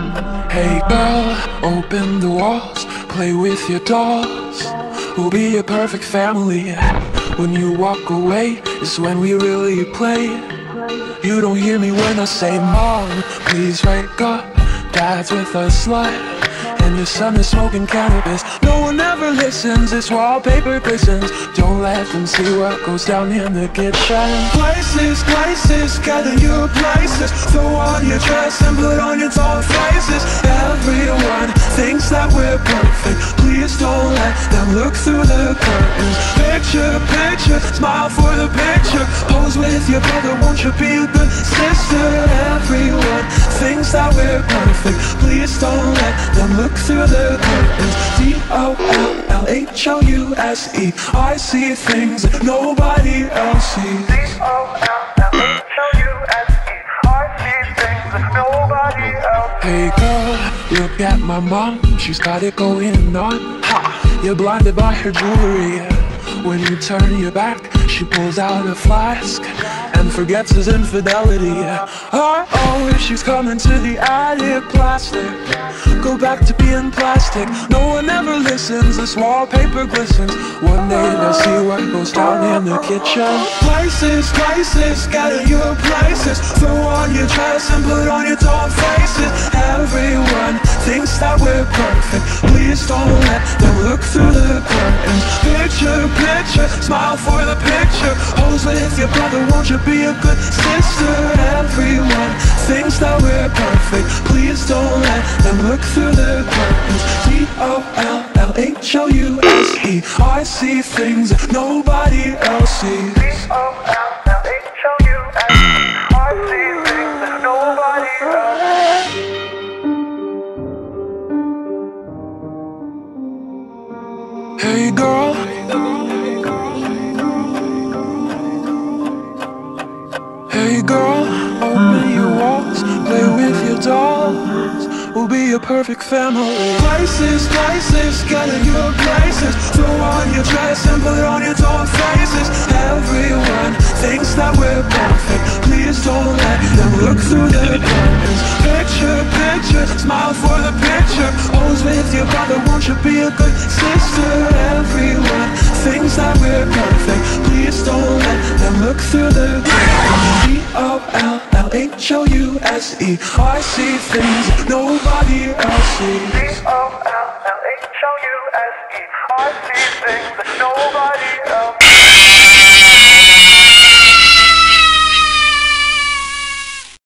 Hey girl, open the walls, play with your dolls. We'll be a perfect family. When you walk away is when we really play. You don't hear me when I say, Mom, please wake up. Dad's with a slut, and your son is smoking cannabis. No one ever listens, this wallpaper glistens. Don't let them see what goes down in the kitchen. Places, places, gather your places. Throw on your dress and put on your tall faces. Everyone thinks that we're perfect. Please don't let them look through the curtains. Picture, picture, smile for the picture. Pose with your brother, won't you be a good sister? Everyone thinks that we're perfect. Please don't let them look through the curtains. D-O-L-L-H-O-U-S-E. I see things that nobody else sees. D-O-L-L-H-O-U-S-E. I see things that nobody else sees. Hey girl, look at my mom, she's got it going on. Ha! You're blinded by her jewelry. When you turn your back, she pulls out a flask and forgets his infidelity. Uh-oh, she's coming to the attic. Plastic, go back to being plastic. No one ever listens, this wallpaper glistens. One day they'll see what goes down in the kitchen. Places, places, gather your places. Throw on your dress and put on your tall faces. Everyone thinks that we're perfect. Please don't let them look through the curtains. Picture, picture, smile for the picture. Pose with your brother, won't you be a good sister? Everyone thinks that we're perfect. Please don't let them look through the curtains. D-O-L-L-H-O-U-S-E. I see things that nobody else sees. D-O-L-L-H-O-U-S-E. I see things that nobody else sees. Hey girl, hey girl, open your walls, play with your dolls. We'll be a perfect family. Places, places, gather your places. Throw on your dress and put on your tall faces. Everyone thinks that we're perfect. Please don't let them look through the curtains. Picture, picture, smile for the picture. Pose with your brother, won't you be a good sister? Everyone thinks that we're perfect. Please don't let them look through the curtains. D-O-L-L-H-O-U-S-E. I see things nobody else sees. D-O-L